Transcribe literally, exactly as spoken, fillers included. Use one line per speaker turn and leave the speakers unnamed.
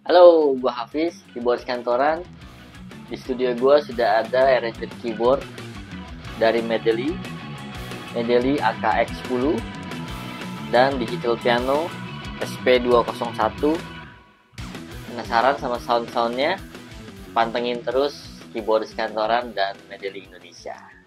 Halo, gua Hafiz, keyboard kantoran. Di studio gua sudah ada arranger keyboard dari Medley, Medley A K X sepuluh, dan digital piano S P dua nol satu. Penasaran sama sound-soundnya? Pantengin terus keyboard kantoran dan Medley Indonesia.